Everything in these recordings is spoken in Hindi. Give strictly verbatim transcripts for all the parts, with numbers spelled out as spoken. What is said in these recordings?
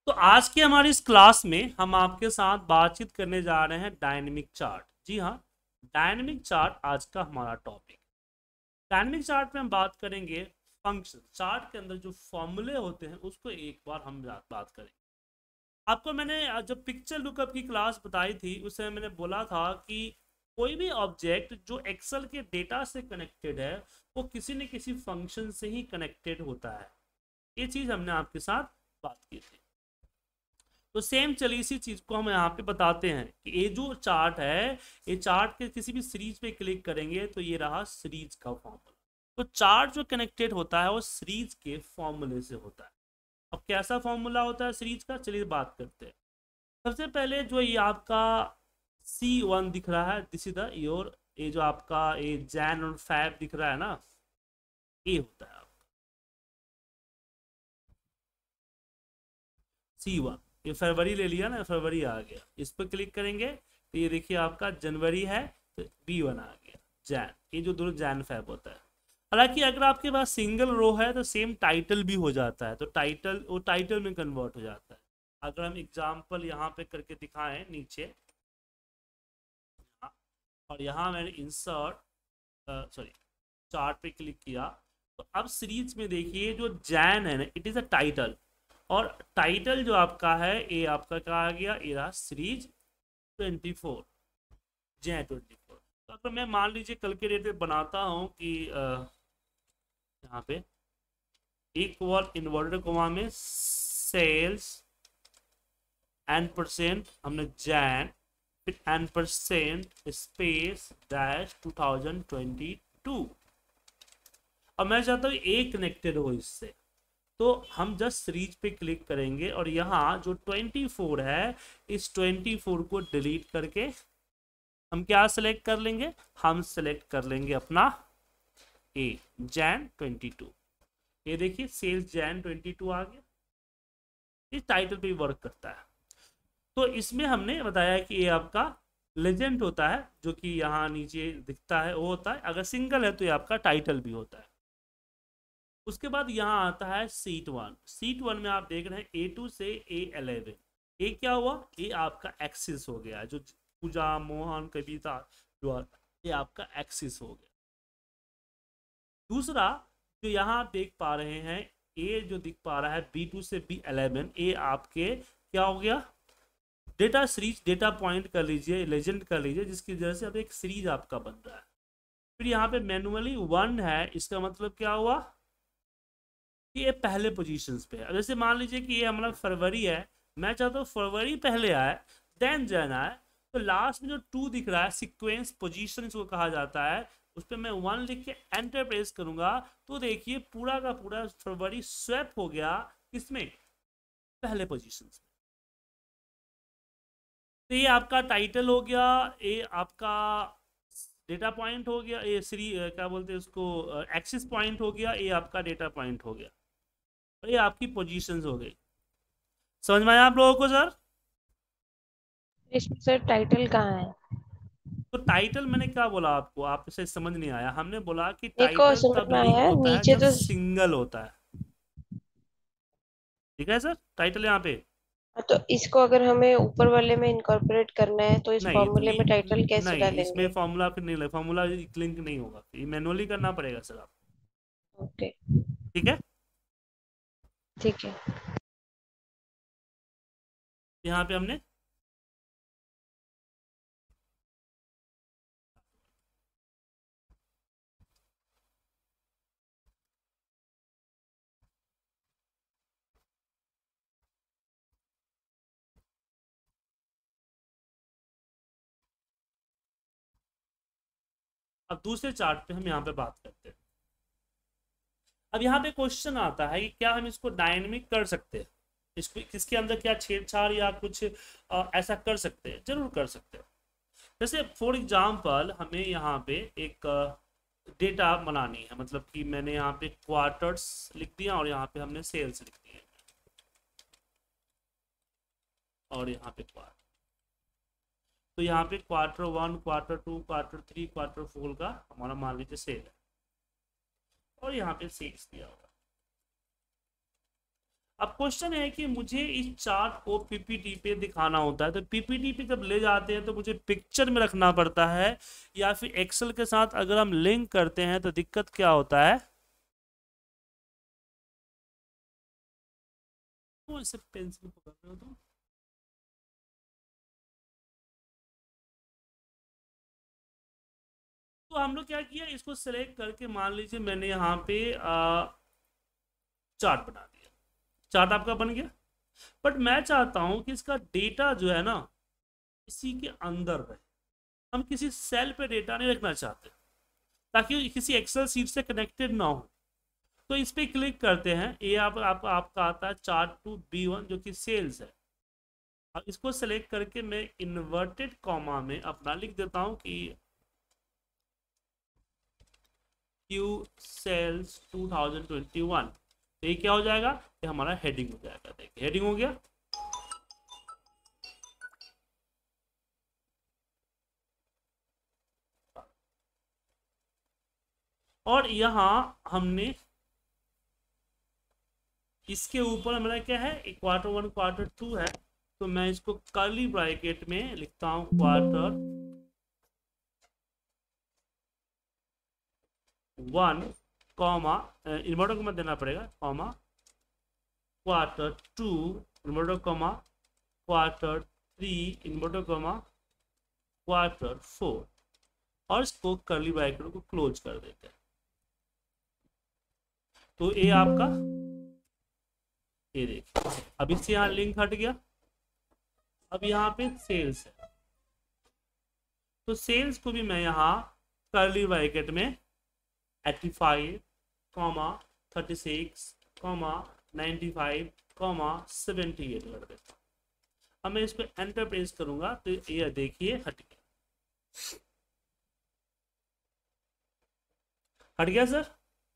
तो आज की हमारी इस क्लास में हम आपके साथ बातचीत करने जा रहे हैं डायनेमिक चार्ट। जी हाँ, डायनेमिक चार्ट आज का हमारा टॉपिक। डायनेमिक चार्ट में हम बात करेंगे फंक्शन, चार्ट के अंदर जो फॉर्मूले होते हैं उसको एक बार हम बात करेंगे। आपको मैंने जब पिक्चर लुकअप की क्लास बताई थी उसमें मैंने बोला था कि कोई भी ऑब्जेक्ट जो एक्सेल के डेटा से कनेक्टेड है वो किसी न किसी फंक्शन से ही कनेक्टेड होता है। ये चीज हमने आपके साथ बात की थी। तो सेम चलिए इसी चीज को हम यहाँ पे बताते हैं कि ये जो चार्ट है, ये चार्ट के किसी भी सीरीज पे क्लिक करेंगे तो ये रहा सीरीज का फॉर्मूला। तो चार्ट जो कनेक्टेड होता है वो सीरीज के फॉर्मूले से होता है। अब कैसा फॉर्मूला होता है सीरीज का, चलिए बात करते हैं। सबसे पहले जो ये आपका सी वन दिख रहा है, दिस इज द योर, ये जो आपका ये जैन और फैब दिख रहा है ना, ये होता है आपका सी वन। ये फरवरी ले लिया ना, फरवरी आ गया, इस पर क्लिक करेंगे तो ये देखिए आपका जनवरी है तो बी वन आ गया, जैन। ये जो दोनों जैन फैब होता है। हालांकि अगर आपके पास सिंगल रो है तो सेम टाइटल भी हो जाता है, तो टाइटल वो टाइटल में कन्वर्ट हो जाता है। अगर हम एग्जाम्पल यहाँ पे करके दिखाएं नीचे, और यहाँ मैंने इंसर्ट सॉरी चार्ट पे क्लिक किया तो अब सीरीज में देखिए जो जैन है ना, इट इज अ टाइटल, और टाइटल जो आपका है ये आपका क्या आ गया, ये रहा series twenty four, Jan twenty four. तो अगर मैं मान लीजिए कल के डेट में बनाता हूँ कि यहाँ पे इक्वल इन्वर्टेड कोमा में सेल्स एन परसेंट हमने जैन, फिर N percent space dash two thousand twenty two. अब मैं चाहता हूँ ए कनेक्टेड हो इससे, तो हम जस्ट सीरीज पे क्लिक करेंगे और यहाँ जो ट्वेंटी फोर है इस ट्वेंटी फोर को डिलीट करके हम क्या सेलेक्ट कर लेंगे, हम सेलेक्ट कर लेंगे अपना ए जैन ट्वेंटी टू। ये देखिए सेल्स जैन ट्वेंटी टू आ गया, इस टाइटल पे वर्क करता है। तो इसमें हमने बताया कि ये आपका लेजेंड होता है जो कि यहाँ नीचे दिखता है वो होता है, अगर सिंगल है तो ये आपका टाइटल भी होता है। उसके बाद यहाँ आता है सीट वन। सीट वन में आप देख रहे हैं ए टू से ए इलेवन, ये क्या हुआ, ये आपका एक्सिस हो गया, जो पूजा मोहन कविता जो ये आपका एक्सिस हो गया। दूसरा जो यहाँ आप देख पा रहे हैं, ए जो दिख पा रहा है बी टू से बी इलेवन, ये आपके क्या हो गया, डेटा सीरीज, डेटा पॉइंट कर लीजिए, लेजेंड कर लीजिए, जिसकी वजह से अब एक सीरीज आपका बन रहा है। फिर यहाँ पे मैनुअली वन है, इसका मतलब क्या हुआ कि ये पहले पोजीशंस पे है। अब जैसे मान लीजिए कि ये हमारा फरवरी है, मैं चाहता हूँ फरवरी पहले आए देन जैन आए, तो लास्ट में जो टू दिख रहा है सीक्वेंस पोजीशन को कहा जाता है, उस पर मैं वन लिख के एंटर प्रेस करूंगा तो देखिए पूरा का पूरा फरवरी स्वैप हो गया किसमें, पहले पोजीशन में। तो ये आपका टाइटल हो गया, ये आपका डेटा पॉइंट हो गया, ये श्री क्या बोलते हैं उसको, एक्सिस पॉइंट हो गया, ये आपका डेटा पॉइंट हो गया, और ये आपकी पोजीशंस हो गई। समझ में आया आप लोगों को सर? इसमें सर टाइटल कहाँ है? तो टाइटल मैंने क्या बोला आपको, आपसे समझ नहीं आया। हमने बोला कि एक और टाइटल समझ तब में लिंक आया, होता है नीचे जब तो। सिंगल होता है। ठीक है सर, टाइटल यहाँ पे तो इसको अगर हमें ऊपर वाले में इनकॉर्पोरेट करना है तो इस नहीं, तो फॉर्मूले ये में टाइटल कैसे नहीं, इसमें डालेंगे? फॉर्मूला फिर नहीं, फॉर्मूला लिंक नहीं होगा, ये मैनुअली करना पड़ेगा सर आप। ओके। ठीक है, ठीक है। यहाँ पे हमने अब दूसरे चार्ट पे हम यहाँ पे बात करते हैं। अब यहाँ पे क्वेश्चन आता है कि क्या हम इसको डायनेमिक कर सकते हैं, इसको इसके अंदर क्या छेड़छाड़ या कुछ आ, ऐसा कर सकते हैं, जरूर कर सकते हैं। जैसे फॉर एग्जांपल हमें यहाँ पे एक डेटा बनानी है, मतलब कि मैंने यहाँ पे क्वार्टर्स लिख दिया और यहाँ पे हमने सेल्स लिख दिए, और यहाँ पे क्वार्टर, तो यहाँ पे quarter one, quarter two, quarter three, quarter four का हमारा मान लीजिए सेल है, और यहाँ पे सेल्स दिया होगा। अब क्वेश्चन है कि मुझे इस चार्ट को पीपीटी पे दिखाना होता है, तो पीपीटी पे जब ले जाते हैं तो मुझे पिक्चर में रखना पड़ता है, या फिर एक्सेल के साथ अगर हम लिंक करते हैं तो दिक्कत क्या होता है, तो इसे पेंसिल पकड़ रहे हो तो तो हम लोग क्या किया, इसको सेलेक्ट करके मान लीजिए मैंने यहाँ पे चार्ट बना दिया, चार्ट आपका बन गया। बट मैं चाहता हूं कि इसका डेटा जो है ना इसी के अंदर रहे, हम किसी सेल पे डेटा नहीं रखना चाहते ताकि किसी एक्सेल सीट से कनेक्टेड ना हो। तो इस पे क्लिक करते हैं, ये आप, आप आपका आता है चार्ट टू बी वन जो कि सेल्स है। अब इसको सेलेक्ट करके मैं इन्वर्टेड कॉमा में अपना लिख देता हूं कि Q sales two thousand twenty one. तो ये क्या हो जाएगा, ये हमारा हेडिंग हो जाएगा। देखिए हेडिंग हो गया। और यहां हमने इसके ऊपर मेरा क्या है, क्वार्टर वन क्वार्टर टू है, तो मैं इसको कर्ली ब्रैकेट में लिखता हूं quarter one comma, inverter comma देना पड़ेगा, comma quarter two inverter comma quarter three inverter comma quarter four, और इसको कर्ली ब्रैकेट को क्लोज कर देते हैं। तो ये आपका, ये देखिए अब इससे यहाँ लिंक हट गया। अब यहाँ पे सेल्स है, तो सेल्स को भी मैं यहाँ कर्ली ब्रैकेट में eighty five comma thirty six comma ninety five comma seventy eight कर देता हूँ। अब मैं इसको एंटर प्रेस करूंगा तो ये देखिए हट गया, हट गया सर।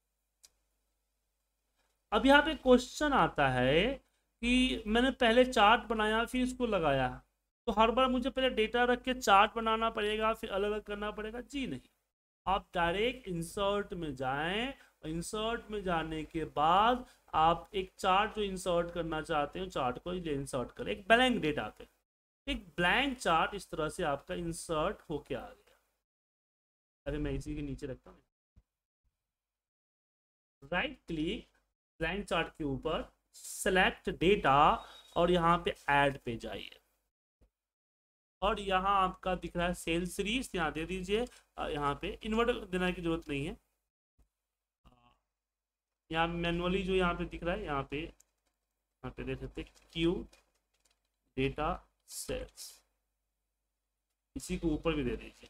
अब यहाँ पे क्वेश्चन आता है कि मैंने पहले चार्ट बनाया फिर इसको लगाया, तो हर बार मुझे पहले डेटा रख के चार्ट बनाना पड़ेगा फिर अलग अलग करना पड़ेगा? जी नहीं, आप डायरेक्ट इंसर्ट में जाएं, इंसर्ट में जाने के बाद आप एक चार्ट जो इंसर्ट करना चाहते हो चार्ट को इंसर्ट करें एक ब्लैंक डेटा पे। एक ब्लैंक चार्ट इस तरह से आपका इंसर्ट होके आ गया। अरे मैं इसी के नीचे रखता हूँ, राइट क्लिक ब्लैंक चार्ट के ऊपर सेलेक्ट डेटा और यहाँ पे ऐड पे जाइए, और यहाँ आपका दिख रहा है सेल सीरीज, यहाँ दे दीजिए। यहाँ पे इन्वर्टर देने की जरूरत नहीं है, यहाँ मैनुअली जो यहाँ पे दिख रहा है यहाँ पे यहाँ पे दे सकते क्यू डेटा सेल्स, इसी को ऊपर भी दे दीजिए।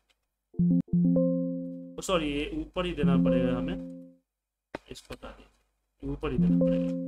सॉरी ये ऊपर ही देना पड़ेगा हमें, इसको बता दीजिए ऊपर ही देना पड़ेगा।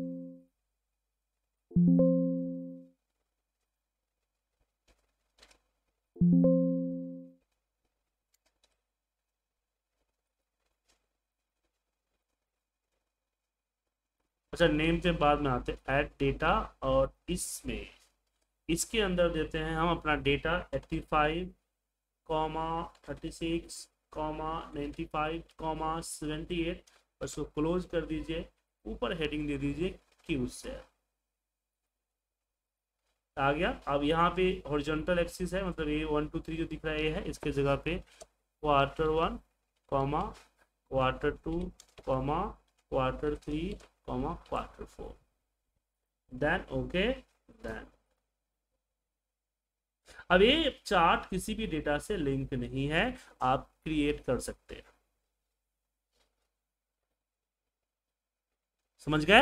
अच्छा नेम के बाद में आते हैं ऐड डेटा, और इसमें इसके अंदर देते हैं हम अपना data eighty five comma thirty six comma ninety five comma seventy eight, उसको क्लोज कर दीजिए। ऊपर हेडिंग दे दीजिए क्यू से, आ गया। अब यहाँ पे हॉरिजॉन्टल एक्सिस है, मतलब ये वन टू थ्री जो दिख रहा है ये है, इसके जगह पे quarter one comma quarter two comma quarter three comma quarter four, then okay then. अब ये चार्ट किसी भी डेटा से लिंक नहीं है, आप क्रिएट कर सकते हैं। समझ गए?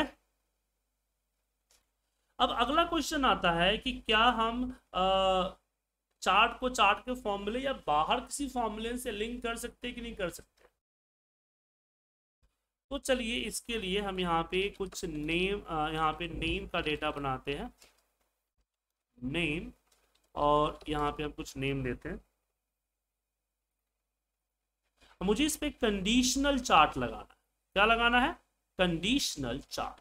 अब अगला क्वेश्चन आता है कि क्या हम आ, चार्ट को चार्ट के फॉर्मूले या बाहर किसी फॉर्मूले से लिंक कर सकते हैं कि नहीं कर सकते? तो चलिए इसके लिए हम यहाँ पे कुछ नेम, यहाँ पे नेम का डेटा बनाते हैं, नेम, और यहाँ पे हम कुछ नेम देते हैं। मुझे इस पे कंडीशनल चार्ट लगाना है। क्या लगाना है? Conditional chart.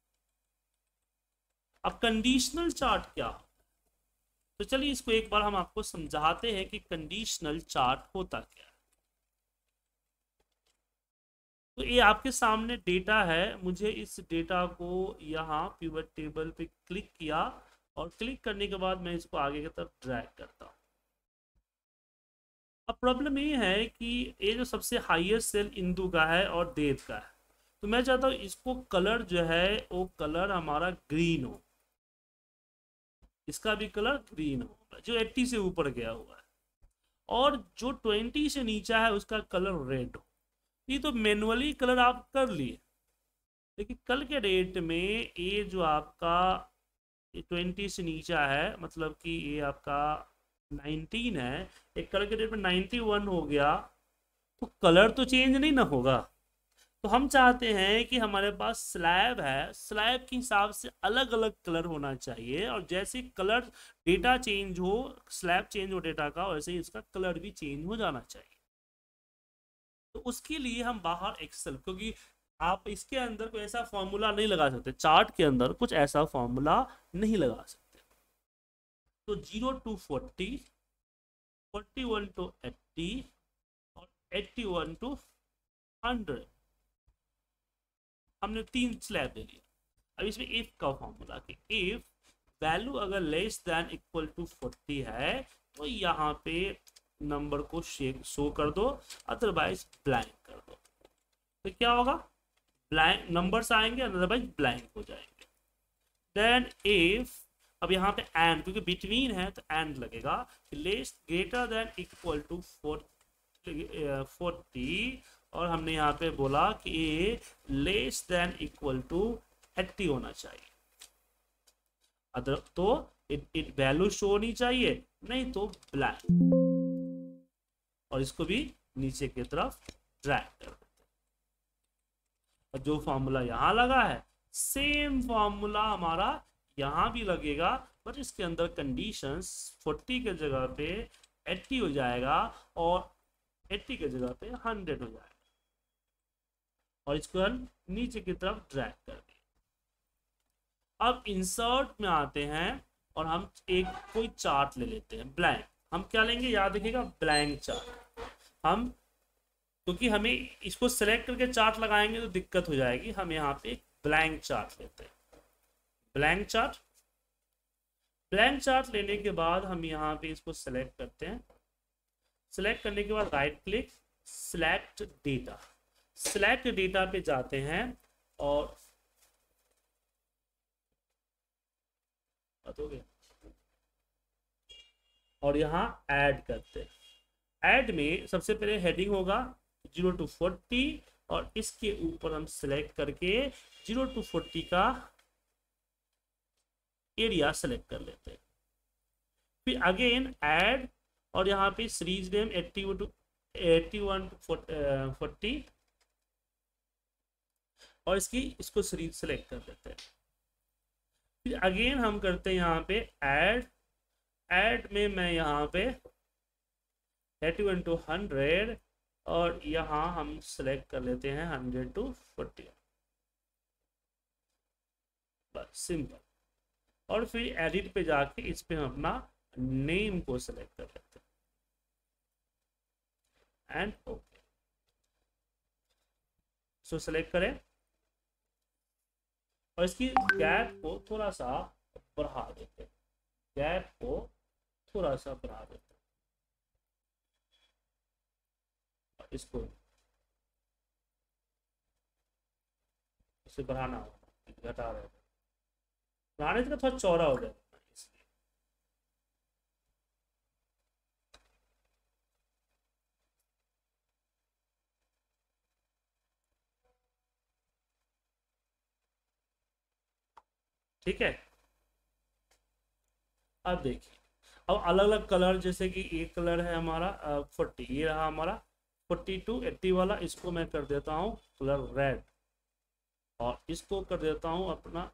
अब कंडीशनल चार्ट क्या है, तो चलिए इसको एक बार हम आपको समझाते हैं कि कंडीशनल चार्ट होता क्या है। तो ये आपके सामने डेटा है, मुझे इस डेटा को यहाँ पिवट टेबल पे क्लिक किया और क्लिक करने के बाद मैं इसको आगे की तरफ ड्रैग करता हूँ। अब प्रॉब्लम ये है कि ये जो सबसे हाईएस्ट सेल इंदु का है और देव का है, तो मैं चाहता हूँ इसको कलर जो है वो कलर हमारा ग्रीन हो, इसका भी कलर ग्रीन हो जो अस्सी से ऊपर गया हुआ है, और जो बीस से नीचा है उसका कलर रेड हो। ये तो मैनुअली कलर आप कर लिए, लेकिन कल के डेट में ये जो आपका बीस से नीचा है, मतलब कि ये आपका उन्नीस है, एक कल के डेट में इक्यानवे हो गया, तो कलर तो चेंज नहीं ना होगा। तो हम चाहते हैं कि हमारे पास स्लैब है, स्लैब के हिसाब से अलग अलग कलर होना चाहिए, और जैसे कलर डेटा चेंज हो, स्लैब चेंज हो डेटा का, वैसे ही इसका कलर भी चेंज हो जाना चाहिए। तो उसके लिए हम बाहर एक्सेल, क्योंकि आप इसके अंदर कोई ऐसा फॉर्मूला नहीं लगा सकते, चार्ट के अंदर कुछ ऐसा फॉर्मूला नहीं लगा सकते। तो zero to forty, forty one to eighty, और एट्टी वन टू हंड्रेड, हमने तीन स्लैब ले लिया। अब इसमें इफ का फॉर्मूला कि इफ वैल्यू अगर less than equal to forty है तो यहाँ पे नंबर को शो कर दो, अदरवाइज ब्लैंक कर दो। तो क्या होगा, ब्लैंक नंबर्स आएंगे, अदरवाइज ब्लैंक हो जाएंगे। देन इफ, अब यहाँ पे एंड, क्योंकि बिटवीन है तो एंड लगेगा, less greater than equal to forty, और हमने यहाँ पे बोला कि A less than equal to eighty होना चाहिए, अदर तो इट इट वैल्यू शो होनी चाहिए, नहीं तो ब्लैंक। और इसको भी नीचे की तरफ ड्रैग कर देते हैं। जो फॉर्मूला यहाँ लगा है सेम फॉर्मूला हमारा यहाँ भी लगेगा, बट इसके अंदर कंडीशंस फोर्टी के जगह पे एट्टी हो जाएगा और एट्टी के जगह पे हंड्रेड हो जाएगा, और इसको हम नीचे की तरफ ड्रैग कर दें। अब इंसर्ट में आते हैं और हम एक कोई चार्ट ले लेते हैं ब्लैंक। हम क्या लेंगे, याद रखिएगा, ब्लैंक चार्ट। हम क्योंकि हमें इसको सेलेक्ट करके चार्ट लगाएंगे तो दिक्कत हो जाएगी, हम यहाँ पे एक ब्लैंक चार्ट लेते हैं। ब्लैंक चार्ट, ब्लैंक चार्ट लेने के बाद हम यहाँ पे इसको सेलेक्ट करते हैं। सेलेक्ट करने के बाद right click, select data, select data पे जाते हैं और और यहाँ ऐड करते हैं। ऐड में सबसे पहले हेडिंग होगा जीरो टू फोर्टी, और इसके ऊपर हम सिलेक्ट करके जीरो टू फोर्टी का एरिया सेलेक्ट कर लेते हैं। फिर अगेन ऐड, और यहाँ पे series name eighty to eighty one to forty, और इसकी इसको सीरीज सेलेक्ट कर लेते हैं। फिर अगेन हम करते हैं यहाँ पे ऐड, ऐड में मैं यहाँ पे एट्टी वन टू हंड्रेड, और यहाँ हम सेलेक्ट कर लेते हैं हंड्रेड टू फोर्टी, बस सिंपल। और फिर एडिट पे जाके इस पे हम अपना नेम को सेलेक्ट कर लेते हैं एंड ओके। सो सेलेक्ट करें और इसकी गैप को थोड़ा सा बढ़ा देते हैं, गैप को थोड़ा सा बढ़ा देते हैं, इसको इसे बढ़ाना होगा, घटा रहे हैं, बढ़ाने से थोड़ा चौड़ा हो जाएगा इसलिए। ठीक है, अब देखिए, अब अलग अलग कलर, जैसे कि एक कलर है हमारा फोर्टी, ये रहा हमारा फोर्टी टू एट्टी वाला, इसको मैं कर देता हूँ कलर रेड, और इसको कर देता हूँ अपना